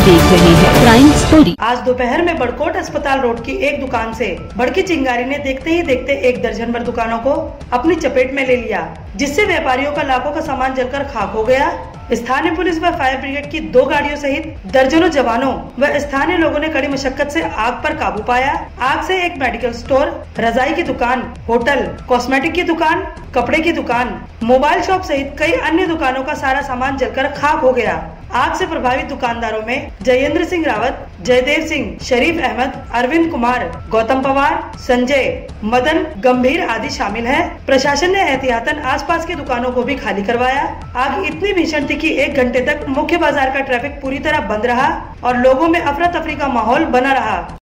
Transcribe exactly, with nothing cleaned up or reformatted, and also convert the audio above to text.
देख रहे हैं क्राइम स्टोरी। आज दोपहर में बड़कोट अस्पताल रोड की एक दुकान से भड़की चिंगारी ने देखते ही देखते एक दर्जन भर दुकानों को अपनी चपेट में ले लिया, जिससे व्यापारियों का लाखों का सामान जलकर खाक हो गया। स्थानीय पुलिस व फायर ब्रिगेड की दो गाड़ियों सहित दर्जनों जवानों व स्थानीय लोगों ने कड़ी मशक्कत से आग पर काबू पाया। आग से एक मेडिकल स्टोर, रजाई की दुकान, होटल, कॉस्मेटिक की दुकान, कपड़े की दुकान, मोबाइल शॉप सहित कई अन्य दुकानों का सारा सामान जलकर खाक हो गया। आग से प्रभावित दुकानदारों में जयेंद्र सिंह रावत, जयदेव सिंह, शरीफ अहमद, अरविंद कुमार, गौतम पवार, संजय, मदन गंभीर आदि शामिल हैं। प्रशासन ने एहतियातन आसपास की दुकानों को भी खाली करवाया। आग इतनी भीषण थी कि एक घंटे तक मुख्य बाजार का ट्रैफिक पूरी तरह बंद रहा और लोगों में अफरा तफरी का माहौल बना रहा।